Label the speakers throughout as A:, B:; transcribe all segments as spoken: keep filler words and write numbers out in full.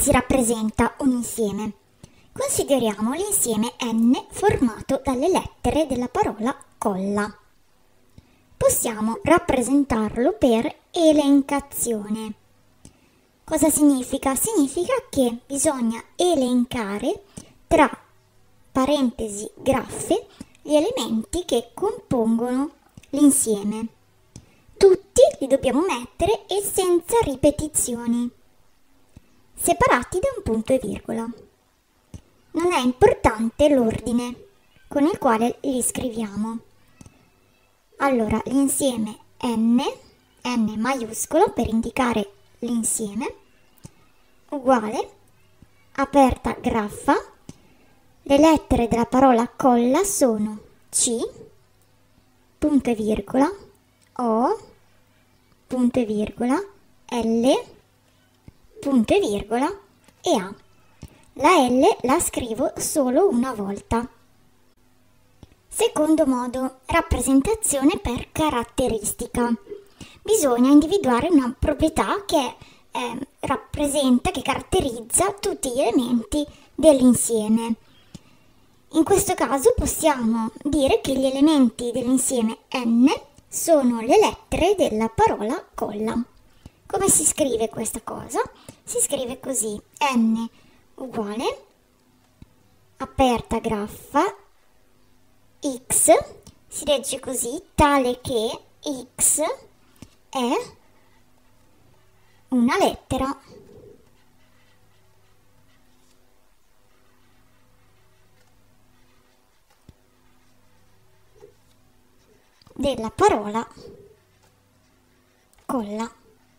A: si rappresenta un insieme? Consideriamo l'insieme N formato dalle lettere della parola colla. Possiamo rappresentarlo per elencazione. Cosa significa? Significa che bisogna elencare tra parentesi graffe gli elementi che compongono l'insieme. Tutti li dobbiamo mettere e senza ripetizioni, separati da un punto e virgola. Non è importante l'ordine con il quale li scriviamo. Allora, l'insieme N, N maiuscolo per indicare l'insieme, uguale, aperta graffa, le lettere della parola colla sono C, punto e virgola, O, punto e virgola, L, punto e virgola e A. La L la scrivo solo una volta. Secondo modo, rappresentazione per caratteristica. Bisogna individuare una proprietà che eh, rappresenta, che caratterizza tutti gli elementi dell'insieme. In questo caso possiamo dire che gli elementi dell'insieme N sono le lettere della parola colla. Come si scrive questa cosa? Si scrive così: N uguale, aperta graffa, X, si legge così, tale che X è una lettera della parola colla.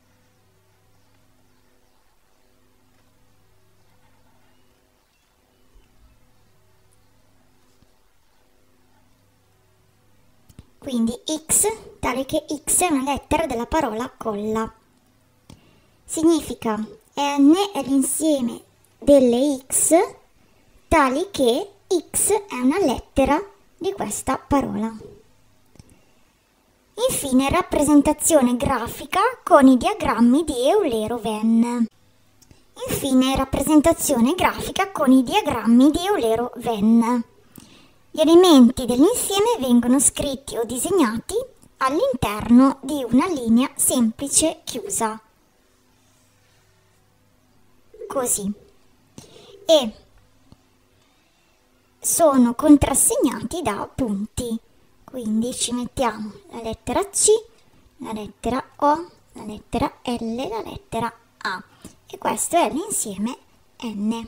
A: Quindi X, tale che X è una lettera della parola colla. Significa N è l'insieme delle X tali che X è una lettera di questa parola. Infine, rappresentazione grafica con i diagrammi di Eulero-Venn. Infine, rappresentazione grafica con i diagrammi di Eulero-Venn. Gli elementi dell'insieme vengono scritti o disegnati all'interno di una linea semplice chiusa, così, e sono contrassegnati da punti. Quindi ci mettiamo la lettera C, la lettera O, la lettera L, la lettera A, e questo è l'insieme N.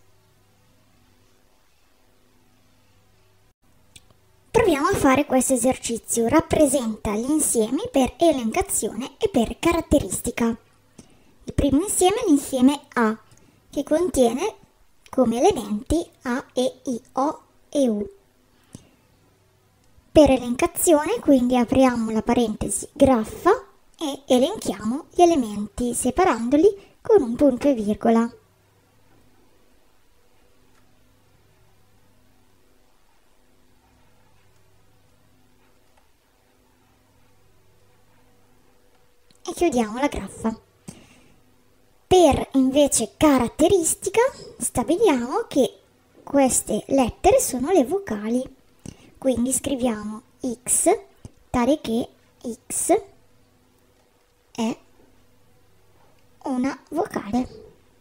A: Proviamo a fare questo esercizio. Rappresenta gli insiemi per elencazione e per caratteristica. Il primo insieme è l'insieme A, che contiene come elementi A, E, I, O e U. Per elencazione, quindi, apriamo la parentesi graffa e elenchiamo gli elementi separandoli con un punto e virgola. E chiudiamo la graffa. Per invece caratteristica stabiliamo che queste lettere sono le vocali. Quindi scriviamo X, tale che X è una vocale.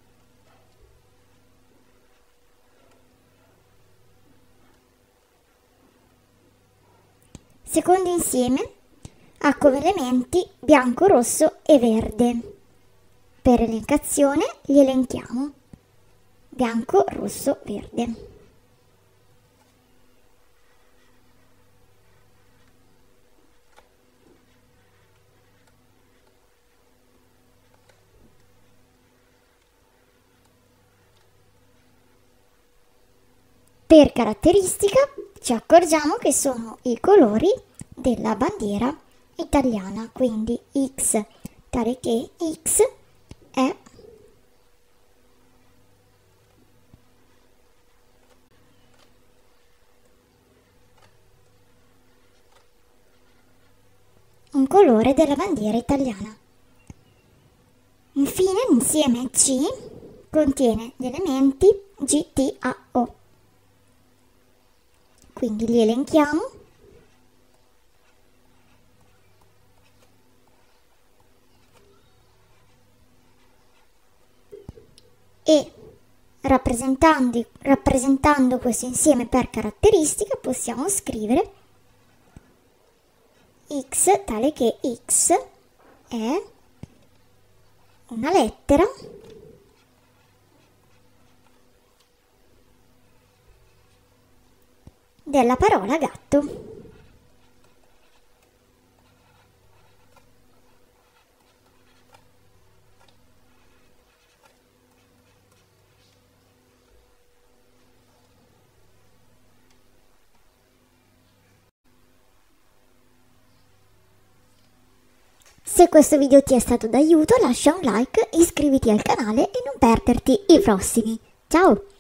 A: Secondo insieme ha come elementi bianco, rosso e verde. Per elencazione li elenchiamo: bianco, rosso, verde. Per caratteristica ci accorgiamo che sono i colori della bandiera italiana, quindi X, tale che X è un colore della bandiera italiana. Infine l'insieme C contiene gli elementi G T A O. Quindi li elenchiamo. E rappresentando, rappresentando questo insieme per caratteristica possiamo scrivere X tale che X è una lettera della parola gatto. Se questo video ti è stato d'aiuto, lascia un like, iscriviti al canale e non perderti i prossimi. Ciao!